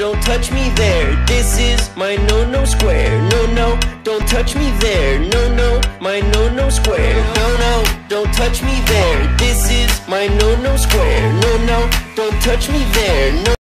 don't touch me there. This is my no-no square. No, don't touch me there. No, my no-no square. No, don't touch me there. This is my no-no square. No, don't touch me there. No.